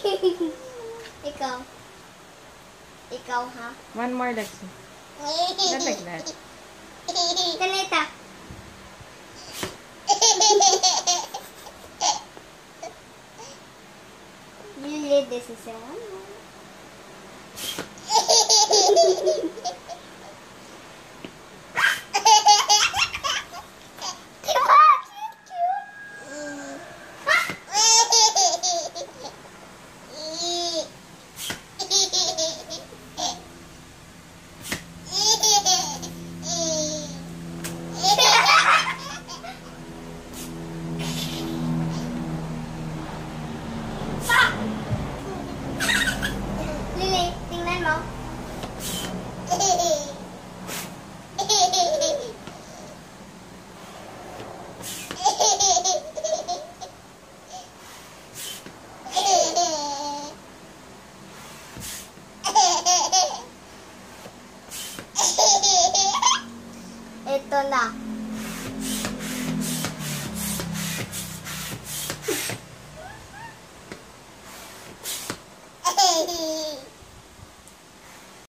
Ikaw. Ikaw, ha? One more, Lexi. Not like that. Kanita. Really, this is a one more. Lily, tingnan mo. Ito na.